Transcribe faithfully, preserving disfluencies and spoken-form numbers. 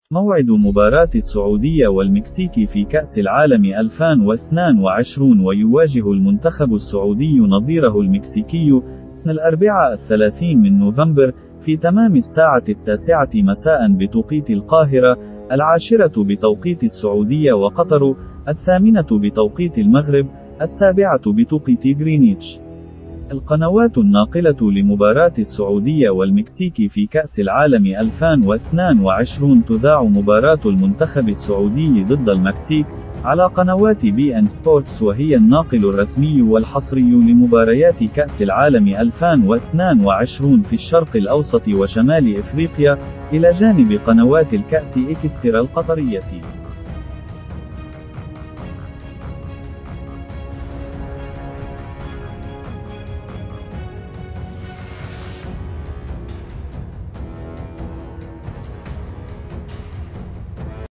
موعد مباراة السعودية والمكسيك في كأس العالم ألفين واثنين وعشرين، ويواجه المنتخب السعودي نظيره المكسيكي الأربعاء الثلاثين من نوفمبر في تمام الساعة التاسعة مساء بتوقيت القاهرة، العاشرة بتوقيت السعودية وقطر، الثامنة بتوقيت المغرب، السابعة بتوقيت غرينتش. القنوات الناقلة لمباراة السعودية والمكسيك في كأس العالم ألفين واثنين وعشرين تذاع مباراة المنتخب السعودي ضد المكسيك على قنوات بي إن سبورتس، وهي الناقل الرسمي والحصري لمباريات كأس العالم ألفين واثنين وعشرين في الشرق الأوسط وشمال إفريقيا، إلى جانب قنوات الكأس إكسترا القطرية.